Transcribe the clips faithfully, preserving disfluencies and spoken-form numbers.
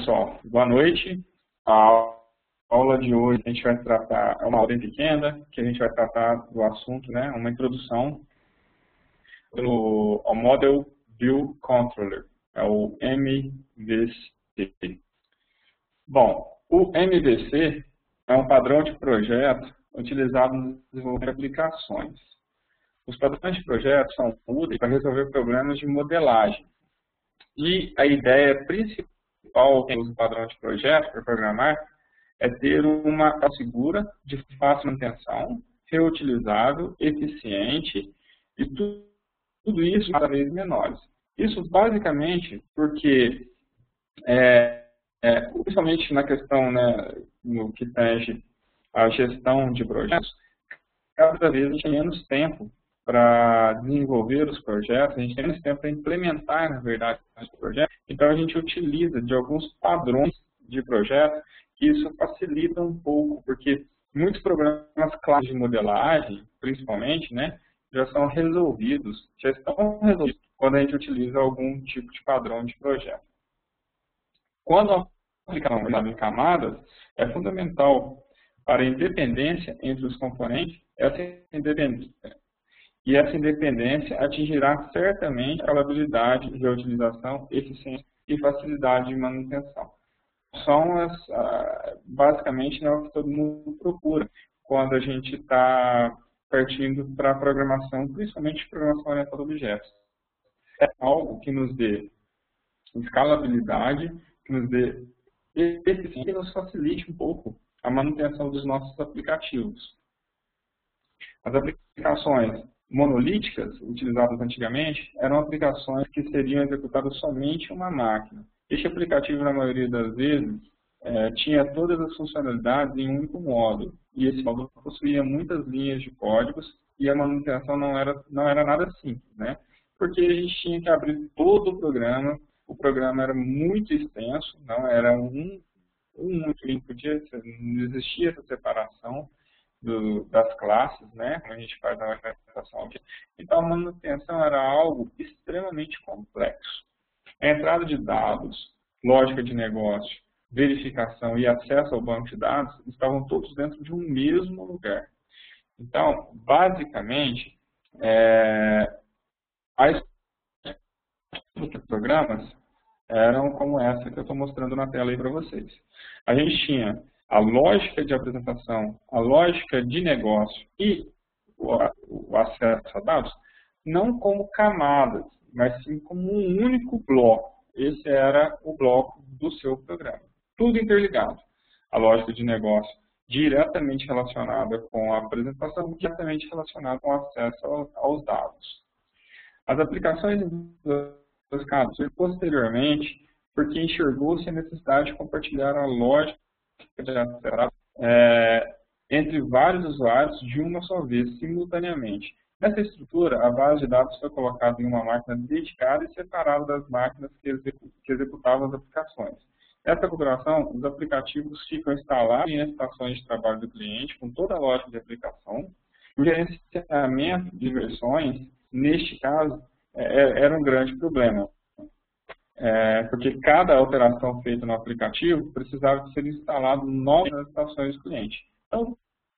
Pessoal, boa noite. A aula de hoje a gente vai tratar, é uma aula bem pequena, que a gente vai tratar do assunto, né, uma introdução do, ao Model View Controller, é o M V C. Bom, o M V C é um padrão de projeto utilizado no desenvolvimento de aplicações. Os padrões de projeto são úteis para resolver problemas de modelagem. E a ideia principal que usa o padrão de projeto para programar é ter uma segura, de fácil manutenção, reutilizável, eficiente e tudo, tudo isso cada vez menores. Isso basicamente porque, é, é, principalmente na questão, né, no que tange a gestão de projetos, cada vez a gente tem menos tempo para desenvolver os projetos, a gente tem menos tempo para implementar, na verdade, os projetos. Então, a gente utiliza de alguns padrões de projeto, que isso facilita um pouco, porque muitos problemas clássicos de modelagem, principalmente, né, já são resolvidos, já estão resolvidos quando a gente utiliza algum tipo de padrão de projeto. Quando a aplicação em camadas, é fundamental para a independência entre os componentes, essa independência. E essa independência atingirá certamente a escalabilidade, reutilização, eficiência e facilidade de manutenção. São as, basicamente, né, o que todo mundo procura quando a gente está partindo para a programação, principalmente programação orientada a objetos. É algo que nos dê escalabilidade, que nos dê eficiência e nos facilite um pouco a manutenção dos nossos aplicativos. As aplicações monolíticas, utilizadas antigamente, eram aplicações que seriam executadas somente em uma máquina. Este aplicativo, na maioria das vezes, é, tinha todas as funcionalidades em um único módulo. E esse módulo possuía muitas linhas de códigos e a manutenção não era, não era nada simples, né? Porque a gente tinha que abrir todo o programa, o programa era muito extenso, não era um, um único link, podia, não existia essa separação Do, das classes, né, como a gente faz na organização aqui. Então, a manutenção era algo extremamente complexo. A entrada de dados, lógica de negócio, verificação e acesso ao banco de dados estavam todos dentro de um mesmo lugar. Então, basicamente, é, as programas eram como essa que eu estou mostrando na tela aí para vocês. A gente tinha a lógica de apresentação, a lógica de negócio e o, o acesso a dados, não como camadas, mas sim como um único bloco. Esse era o bloco do seu programa. Tudo interligado. A lógica de negócio diretamente relacionada com a apresentação, diretamente relacionada com o acesso aos dados. As aplicações dos casos, posteriormente, porque enxergou-se a necessidade de compartilhar a lógica É, entre vários usuários de uma só vez, simultaneamente. Nessa estrutura, a base de dados foi colocada em uma máquina dedicada e separada das máquinas que, execu que executavam as aplicações. Nessa configuração, os aplicativos ficam instalados em estações de trabalho do cliente, com toda a lógica de aplicação. O gerenciamento de versões, neste caso, é, era um grande problema. É, porque cada alteração feita no aplicativo precisava ser instalado novas nas estações do cliente. Então,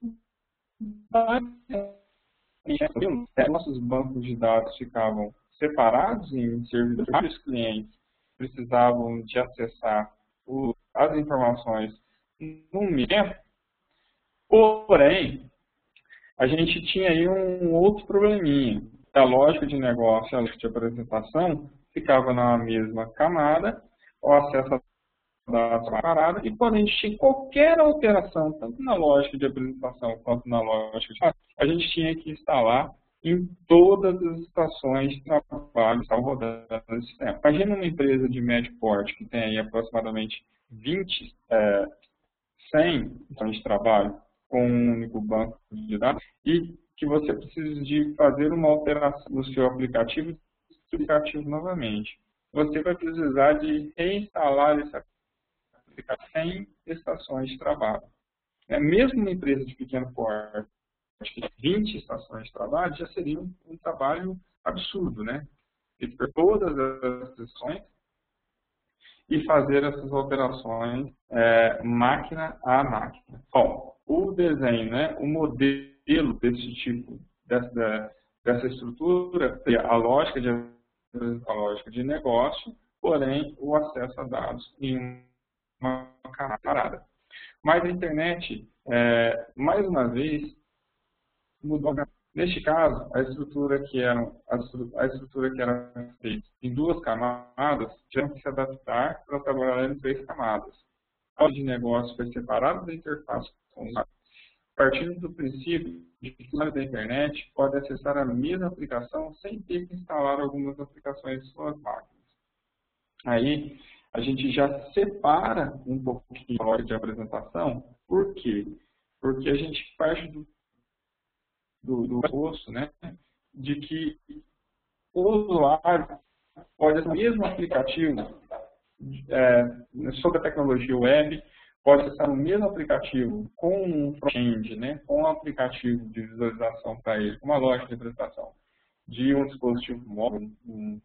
nossos bancos de dados ficavam separados em servidores. Vários clientes precisavam de acessar o, as informações no mesmo tempo. Porém, a gente tinha aí um outro probleminha. A lógica de negócio e a lógica de apresentação ficava na mesma camada, o acesso a dados separada, e quando a gente tinha qualquer alteração, tanto na lógica de apresentação quanto na lógica de a gente tinha que instalar em todas as estações de trabalho que estavam rodando no sistema. Imagina uma empresa de médio porte que tem aí aproximadamente vinte, é, cem estações de trabalho com um único banco de dados e que você precisa de fazer uma alteração no seu aplicativo aplicativo novamente. Você vai precisar de reinstalar esse aplicativo sem estações de trabalho. É, mesmo uma empresa de pequeno porte, vinte estações de trabalho já seria um, um trabalho absurdo, né? E por todas as sessões e fazer essas operações é, máquina a máquina. Bom, o desenho, né, o modelo desse tipo, dessa, dessa estrutura, seria a lógica de, a lógica de negócio, porém o acesso a dados em uma camada parada. Mas a internet, é, mais uma vez, mudou. Neste caso, a estrutura que era, a estrutura que era feita em duas camadas tiveram que se adaptar para trabalhar em três camadas. A de negócio foi separada da interface com os partindo do princípio de que o usuário da internet pode acessar a mesma aplicação sem ter que instalar algumas aplicações em suas máquinas. Aí, a gente já separa um pouquinho a lógica de apresentação. Por quê? Porque a gente parte do do, do posto, né, de que o usuário pode acessar o mesmo aplicativo é, sobre a tecnologia web, pode acessar o mesmo aplicativo com um front-end, né, com um aplicativo de visualização para ele, com uma lógica de apresentação de um dispositivo móvel, um,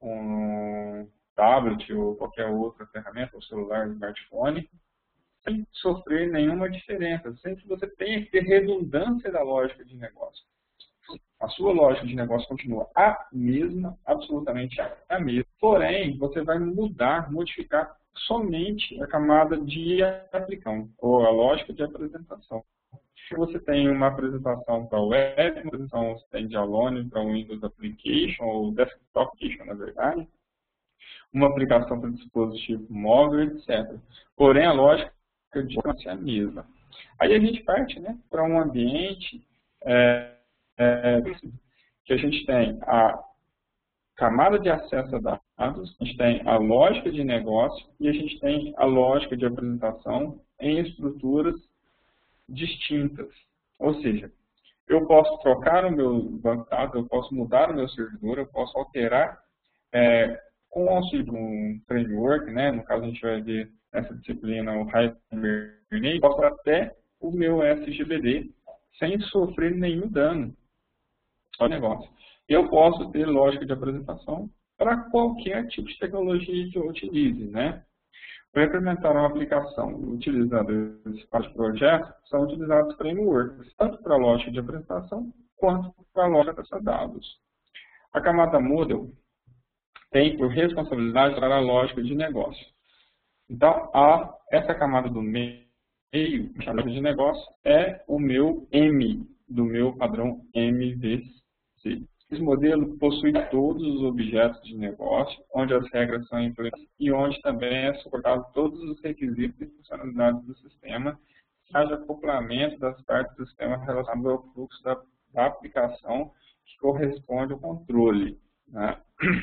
um tablet ou qualquer outra ferramenta, ou celular, smartphone, sem sofrer nenhuma diferença, sem que você tenha que ter redundância da lógica de negócio. A sua lógica de negócio continua a mesma, absolutamente a mesma, porém, você vai mudar, modificar somente a camada de aplicação, ou a lógica de apresentação. Se você tem uma apresentação para web, uma apresentação você tem de Alone para o Windows Application, ou Desktop Application, na verdade, uma aplicação para dispositivo móvel, etcétera. Porém, a lógica de é a mesma. Aí a gente parte, né, para um ambiente é, é, que a gente tem a camada de acesso a dados, a gente tem a lógica de negócio e a gente tem a lógica de apresentação em estruturas distintas. Ou seja, eu posso trocar o meu banco de dados, eu posso mudar o meu servidor, eu posso alterar é, com o auxílio de um framework, né, no caso a gente vai ver essa disciplina, o Hibernate, posso até o meu S G B D sem sofrer nenhum dano ao negócio. Eu posso ter lógica de apresentação para qualquer tipo de tecnologia que eu utilize, né? Para implementar uma aplicação utilizando esse tipo de projeto, são utilizados frameworks, tanto para a lógica de apresentação quanto para a lógica de dados. A camada Model tem por responsabilidade para a lógica de negócio. Então, a, essa camada do meio, a lógica de negócio, é o meu M, do meu padrão M V C. Esse modelo possui todos os objetos de negócio, onde as regras são implementadas e onde também é suportado todos os requisitos e funcionalidades do sistema, que haja acoplamento das partes do sistema relacionadas ao fluxo da, da aplicação que corresponde ao controle, né?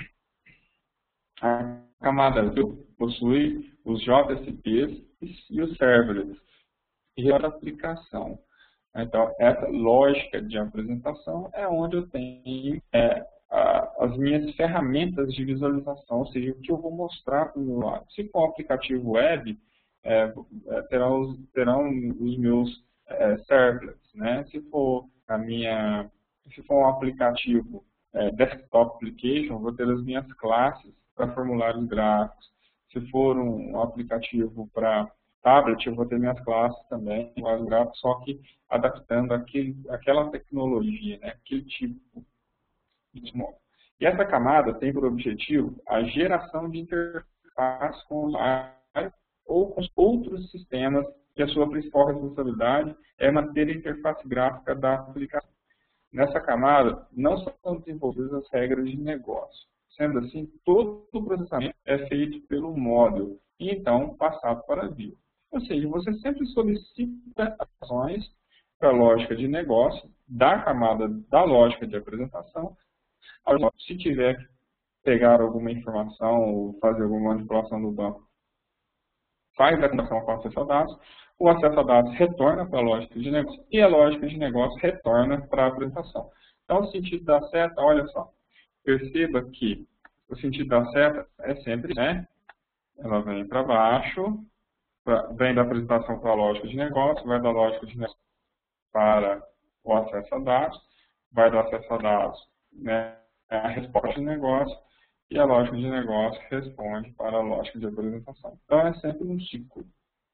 A camada azul possui os J S Ps e os serverless e a aplicação. Então, essa lógica de apresentação é onde eu tenho é, a, as minhas ferramentas de visualização, ou seja, o que eu vou mostrar para o meu lado. Se for um aplicativo web, é, terão, os, terão os meus é, servlets, né? Se for a minha, se for um aplicativo é, desktop application, vou ter as minhas classes para formulários gráficos. Se for um aplicativo para tablet, eu vou ter minhas classes também, formulários gráficos, só que adaptando aquele, aquela tecnologia, né, aquele tipo de modo. E essa camada tem por objetivo a geração de interface com o usuário ou com os outros sistemas, que a sua principal responsabilidade é manter a interface gráfica da aplicação. Nessa camada, não são desenvolvidas as regras de negócio. Sendo assim, todo o processamento é feito pelo módulo e então passado para a view. Ou seja, você sempre solicita ações para a lógica de negócio da camada da lógica de apresentação. Se tiver que pegar alguma informação ou fazer alguma manipulação do banco, faz a conexão com o acesso a dados, o acesso a dados retorna para a lógica de negócio e a lógica de negócio retorna para a apresentação. Então, o sentido da seta, olha só, perceba que o sentido da seta é sempre, né? Ela vem para baixo, pra, vem da apresentação para a lógica de negócio, vai da lógica de negócio para o acesso a dados, vai do acesso a dados, né, a resposta de negócio, e a lógica de negócio responde para a lógica de apresentação. Então, é sempre um ciclo.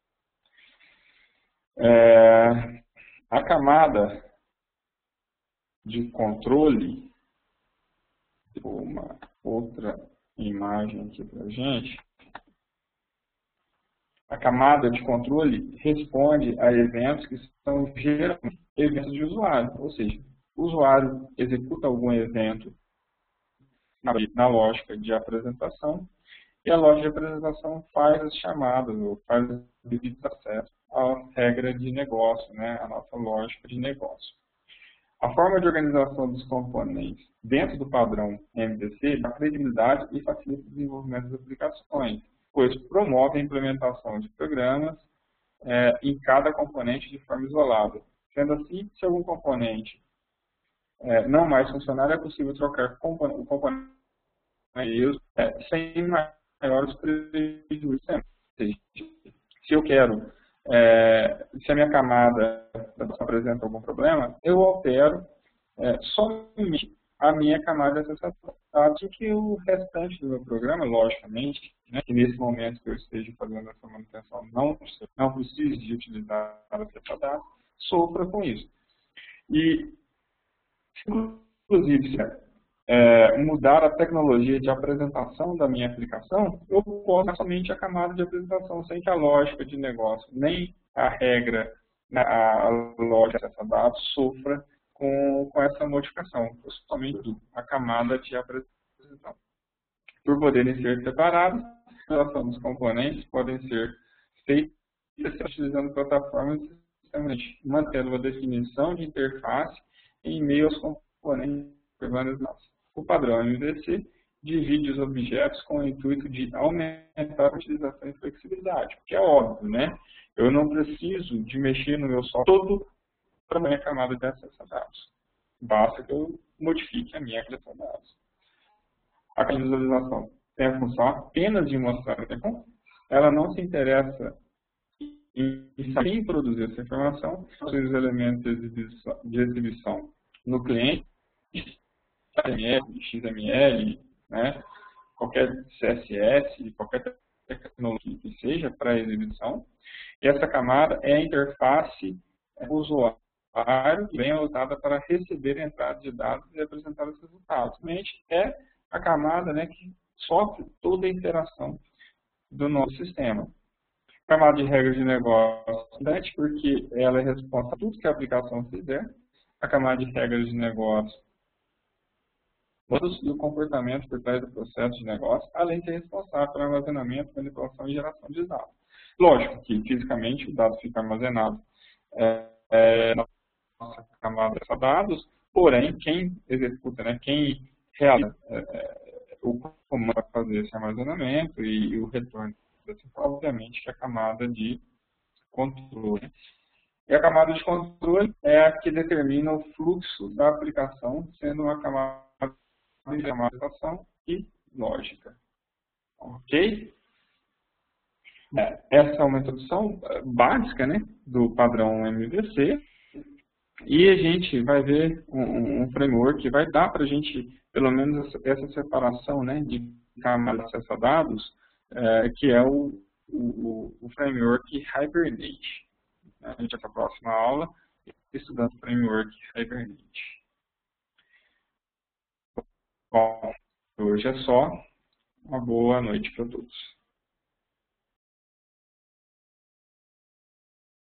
É, a camada de controle, uma outra imagem aqui para a gente, a camada de controle responde a eventos que são geralmente eventos de usuário, ou seja, o usuário executa algum evento na, na lógica de apresentação e a lógica de apresentação faz as chamadas, ou faz os devidos acessos à regra de negócio, né, a nossa lógica de negócio. A forma de organização dos componentes dentro do padrão M V C dá credibilidade e facilita o desenvolvimento das aplicações, pois promove a implementação de programas é, em cada componente de forma isolada. Sendo assim, se algum componente é, não mais funcionar, é possível trocar o componente é, sem maiores prejuízos. Se eu quero, é, se a minha camada apresenta algum problema, eu altero é, somente a minha camada de acessação, assim que o restante do meu programa, logicamente, né, que nesse momento que eu esteja fazendo essa manutenção não, não precise de utilizar a acessação, sofra com isso. E, inclusive, se é, mudar a tecnologia de apresentação da minha aplicação, eu posso somente a camada de apresentação, sem que a lógica de negócio, nem a regra, a lógica de acesso a dados sofra com, com essa modificação, somente a camada de apresentação. Por poderem ser separados, a relação dos componentes podem ser feitas utilizando plataformas sistematizadas, mantendo uma definição de interface em meio aos componentes organizados. O padrão M V C divide os objetos com o intuito de aumentar a utilização e flexibilidade, porque é óbvio, né? Eu não preciso de mexer no meu software todo para a minha camada de acesso a dados. Basta que eu modifique a minha acesso a dados. A visualização tem a função apenas de mostrar a informação. Ela não se interessa em saber quem produzir essa informação, os elementos de exibição, de exibição no cliente, X M L, né, qualquer C S S, qualquer tecnologia que seja para exibição. E essa camada é a interface usuário bem usada para receber a entrada de dados e apresentar os resultados. Realmente é a camada, né, que sofre toda a interação do nosso sistema. Camada de regras de negócio, porque ela é responsável por tudo que a aplicação fizer. A camada de regras de negócio e o comportamento por trás do processo de negócio, além de ser responsável pelo armazenamento, manipulação e geração de dados. Lógico que, fisicamente, o dado fica armazenado é, é, na nossa camada de dados, porém, quem executa, né, quem realiza é, é, o comando para fazer esse armazenamento e, e o retorno, obviamente, que é a camada de controle. E a camada de controle é a que determina o fluxo da aplicação, sendo uma camada de aplicação e lógica. Ok? É, essa é uma introdução básica, né, do padrão M V C. E a gente vai ver um, um framework que vai dar para a gente, pelo menos, essa, essa separação, né, de camada de acesso a dados, é, que é o, o, o framework Hibernate. A gente vai para a próxima aula estudando o framework Hibernate. Bom, hoje é só. Uma boa noite para todos.